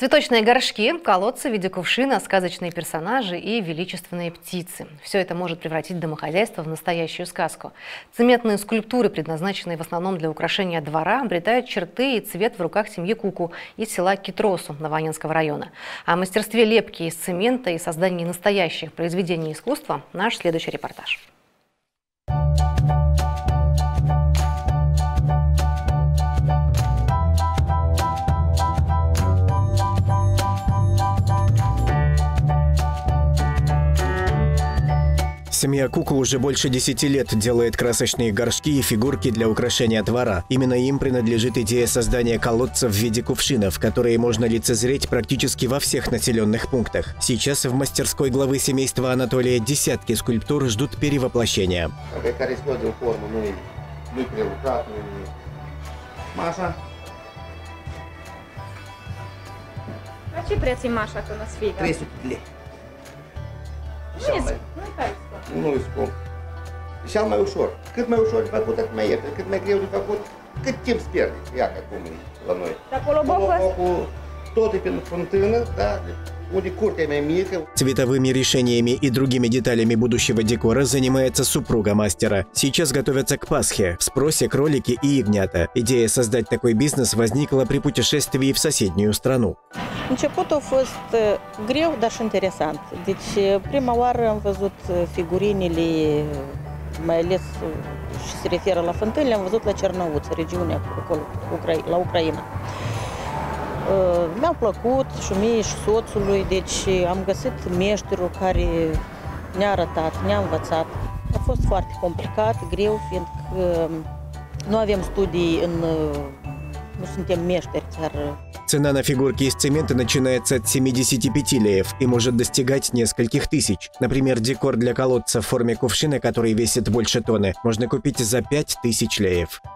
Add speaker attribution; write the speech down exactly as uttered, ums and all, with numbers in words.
Speaker 1: Цветочные горшки, колодцы в виде кувшина, сказочные персонажи и величественные птицы. Все это может превратить домохозяйство в настоящую сказку. Цементные скульптуры, предназначенные в основном для украшения двора, обретают черты и цвет в руках семьи Куку из села Китросу Новоаннинского района. О мастерстве лепки из цемента и создании настоящих произведений искусства наш следующий репортаж.
Speaker 2: Семья Куку уже больше десяти лет делает красочные горшки и фигурки для украшения двора. Именно им принадлежит идея создания колодцев в виде кувшинов, которые можно лицезреть практически во всех населенных пунктах. Сейчас в мастерской главы семейства Анатолия десятки скульптур ждут перевоплощения.
Speaker 3: Маша.
Speaker 4: La ce preț e Mașa că nu sfigă?
Speaker 3: trei sute de lei.
Speaker 4: Nu e scump.
Speaker 3: Nu e scump. E cel mai ușor. Cât mai ușor de făcut, atât mai ieftin. Cât mai greu de făcut, cât timp îți pierde. Iată cum e la noi.
Speaker 4: De acolo bocul
Speaker 3: tot e pentru fântână, da? Unde curtea e mai mică.
Speaker 2: Цветовыми решениями и другими деталями будущего декора занимается супруга мастера. Сейчас готовятся к Пасхе. В спросе кролики и ягнята. Идея создать такой бизнес возникла при путешествии в соседнюю страну.
Speaker 5: Începutul a fost greu, dar și interesant. Deci, prima oară am văzut figurinile, mai ales și se referă la fântâni, le-am văzut la Cernăuț, regiunea acolo, la Ucraina. Mi-au plăcut și mie și soțului, deci am găsit meșterul care ne-a arătat, ne-a învățat. A fost foarte complicat, greu, fiindcă nu avem studii în... nu suntem meșteri, dar...
Speaker 2: Цена на фигурки из цемента начинается от семидесяти пяти леев и может достигать нескольких тысяч. Например, декор для колодца в форме кувшина, который весит больше тонны, можно купить за пять тысяч леев.